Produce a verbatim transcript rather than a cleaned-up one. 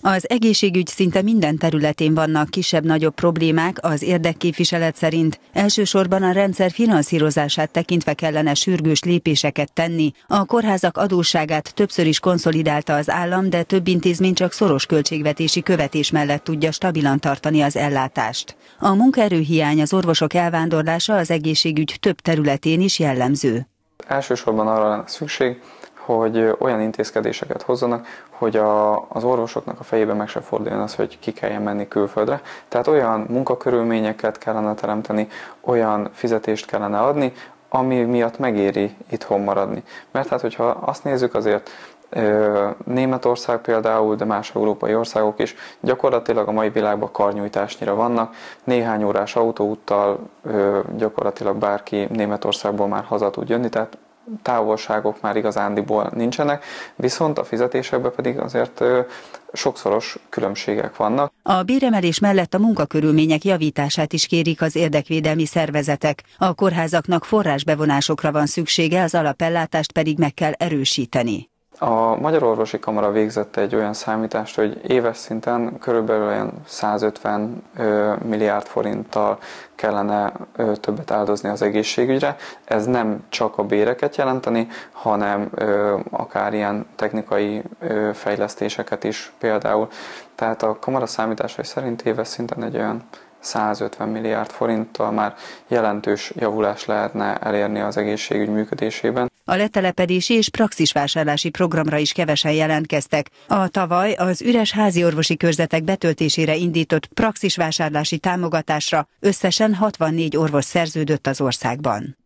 Az egészségügy szinte minden területén vannak kisebb-nagyobb problémák, az érdekképviselet szerint elsősorban a rendszer finanszírozását tekintve kellene sürgős lépéseket tenni. A kórházak adósságát többször is konszolidálta az állam, de több intézmény csak szoros költségvetési követés mellett tudja stabilan tartani az ellátást. A munkaerőhiány, az orvosok elvándorlása az egészségügy több területén is jellemző. Elsősorban arra lenne szükség, hogy olyan intézkedéseket hozzanak, hogy a, az orvosoknak a fejében meg se forduljon az, hogy ki kelljen menni külföldre. Tehát olyan munkakörülményeket kellene teremteni, olyan fizetést kellene adni, ami miatt megéri itthon maradni. Mert hát, hogyha azt nézzük, azért Németország például, de más európai országok is gyakorlatilag a mai világban karnyújtásnyira vannak. Néhány órás autóúttal gyakorlatilag bárki Németországból már haza tud jönni, tehát távolságok már igazándiból nincsenek, viszont a fizetésekben pedig azért sokszoros különbségek vannak. A béremelés mellett a munkakörülmények javítását is kérik az érdekvédelmi szervezetek. A kórházaknak forrásbevonásokra van szüksége, az alapellátást pedig meg kell erősíteni. A Magyar Orvosi Kamara végzett egy olyan számítást, hogy éves szinten körülbelül olyan százötven milliárd forinttal kellene többet áldozni az egészségügyre. Ez nem csak a béreket jelenteni, hanem akár ilyen technikai fejlesztéseket is például. Tehát a kamara számításai szerint éves szinten egy olyan százötven milliárd forinttal már jelentős javulást lehetne elérni az egészségügy működésében. A letelepedési és praxisvásárlási programra is kevesen jelentkeztek. A tavaly az üres háziorvosi körzetek betöltésére indított praxisvásárlási támogatásra összesen hatvannégy orvos szerződött az országban.